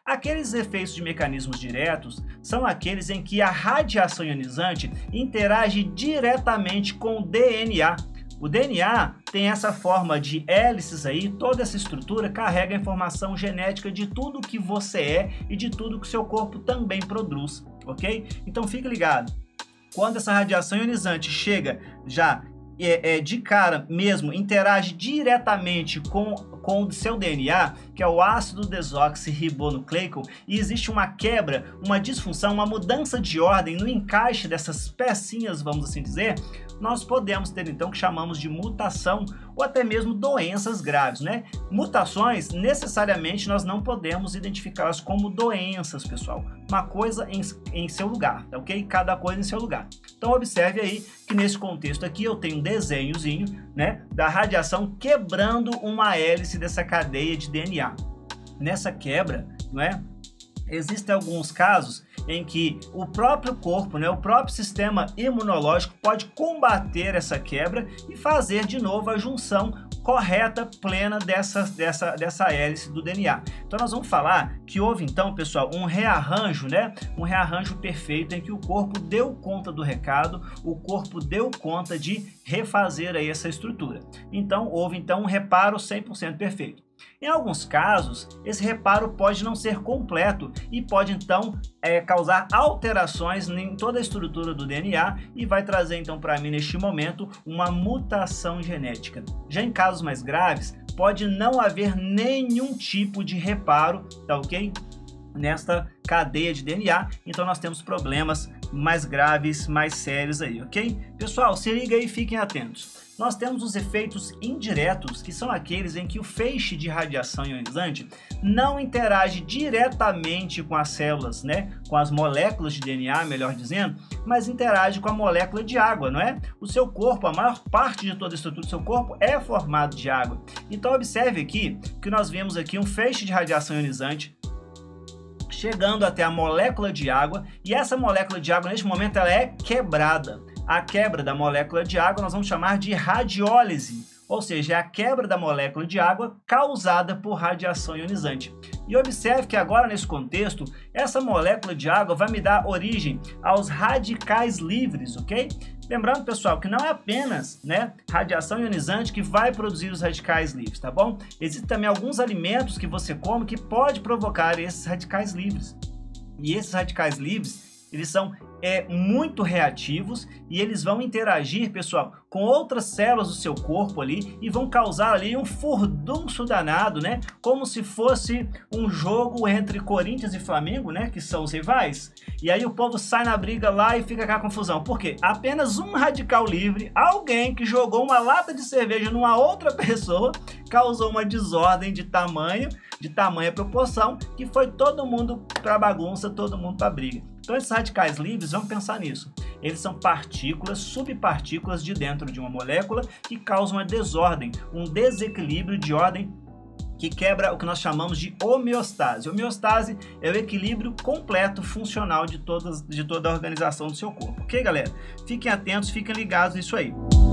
Aqueles efeitos de mecanismos diretos são aqueles em que a radiação ionizante interage diretamente com o DNA. O DNA tem essa forma de hélices aí, toda essa estrutura carrega a informação genética de tudo que você é e de tudo que seu corpo também produz, ok? Então fique ligado, quando essa radiação ionizante chega já de cara mesmo, interage diretamente com o seu DNA, que é o ácido desoxirribonucleico, e existe uma quebra, uma disfunção, uma mudança de ordem no encaixe dessas pecinhas, vamos assim dizer, nós podemos ter então o que chamamos de mutação ou até mesmo doenças graves, né? Mutações, necessariamente, nós não podemos identificá-las como doenças, pessoal. Uma coisa em seu lugar, tá ok? Cada coisa em seu lugar. Então observe aí que nesse contexto aqui eu tenho um desenhozinho, né, da radiação quebrando uma hélice dessa cadeia de DNA. Nessa quebra, não é? Existem alguns casos em que o próprio corpo, né, o próprio sistema imunológico pode combater essa quebra e fazer de novo a junção correta, plena dessa hélice do DNA. Então nós vamos falar que houve então, pessoal, um rearranjo, né? Um rearranjo perfeito em que o corpo deu conta do recado, o corpo deu conta de refazer aí essa estrutura. Então houve então um reparo 100% perfeito. Em alguns casos, esse reparo pode não ser completo e pode então causar alterações em toda a estrutura do DNA e vai trazer então para mim neste momento uma mutação genética. Já em casos mais graves, pode não haver nenhum tipo de reparo, tá ok? Nesta cadeia de DNA, então nós temos problemas mais graves, mais sérios aí, ok? Pessoal, se liga aí e fiquem atentos. Nós temos os efeitos indiretos, que são aqueles em que o feixe de radiação ionizante não interage diretamente com as células, né? Com as moléculas de DNA, melhor dizendo, mas interage com a molécula de água, não é? O seu corpo, a maior parte de toda a estrutura do seu corpo é formado de água. Então observe aqui que nós vemos aqui um feixe de radiação ionizante chegando até a molécula de água, e essa molécula de água neste momento ela é quebrada. A quebra da molécula de água nós vamos chamar de radiólise, ou seja, é a quebra da molécula de água causada por radiação ionizante. E observe que agora nesse contexto, essa molécula de água vai me dar origem aos radicais livres, ok? Lembrando, pessoal, que não é apenas, né, radiação ionizante que vai produzir os radicais livres, tá bom? Existem também alguns alimentos que você come que pode provocar esses radicais livres. E esses radicais livres, eles são muito reativos e eles vão interagir, pessoal, com outras células do seu corpo ali e vão causar ali um furdunço danado, né? Como se fosse um jogo entre Corinthians e Flamengo, né? Que são os rivais. E aí o povo sai na briga lá e fica com a confusão. Por quê? Apenas um radical livre, alguém que jogou uma lata de cerveja numa outra pessoa, causou uma desordem de tamanha proporção, que foi todo mundo pra bagunça, todo mundo pra briga. Então esses radicais livres, vamos pensar nisso. Eles são partículas, subpartículas de dentro de uma molécula que causam uma desordem, um desequilíbrio de ordem que quebra o que nós chamamos de homeostase. Homeostase é o equilíbrio completo funcional de toda a organização do seu corpo. Ok, galera? Fiquem atentos, fiquem ligados nisso aí.